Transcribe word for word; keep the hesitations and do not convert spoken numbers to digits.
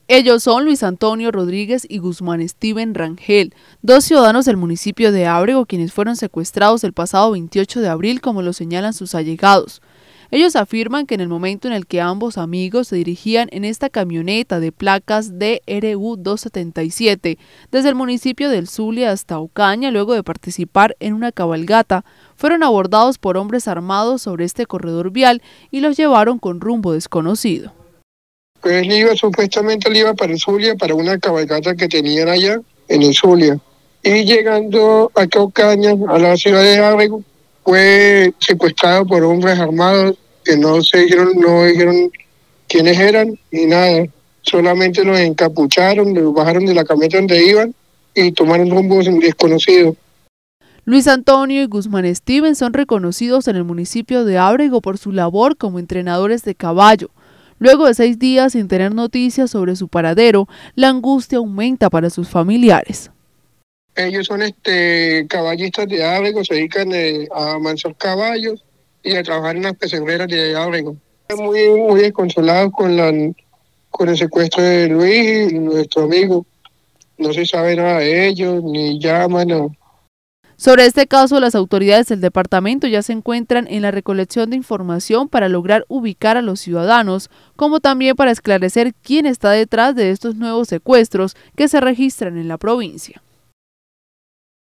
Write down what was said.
Ellos son Luis Antonio Rodríguez y Guzmán Steven Rangel, dos ciudadanos del municipio de Ábrego, quienes fueron secuestrados el pasado veintiocho de abril, como lo señalan sus allegados. Ellos afirman que en el momento en el que ambos amigos se dirigían en esta camioneta de placas D R U doscientos setenta y siete desde el municipio del Zulia hasta Ocaña, luego de participar en una cabalgata, fueron abordados por hombres armados sobre este corredor vial y los llevaron con rumbo desconocido. Pues él iba, supuestamente él iba para el Zulia, para una cabalgata que tenían allá en el Zulia. Y llegando a Ocaña, a la ciudad de Ábrego, fue secuestrado por hombres armados que no se dijeron, no dijeron quiénes eran ni nada. Solamente los encapucharon, los bajaron de la camioneta donde iban y tomaron rumbo desconocido. Luis Antonio y Guzmán Steven son reconocidos en el municipio de Ábrego por su labor como entrenadores de caballo. Luego de seis días sin tener noticias sobre su paradero, la angustia aumenta para sus familiares. Ellos son este caballistas de Ábrego, se dedican eh, a amansar caballos y a trabajar en las pesebreras de Ábrego. Están muy, muy desconsolados con, la, con el secuestro de Luis y nuestro amigo. No se sabe nada de ellos, ni llaman. No. Sobre este caso, las autoridades del departamento ya se encuentran en la recolección de información para lograr ubicar a los ciudadanos, como también para esclarecer quién está detrás de estos nuevos secuestros que se registran en la provincia.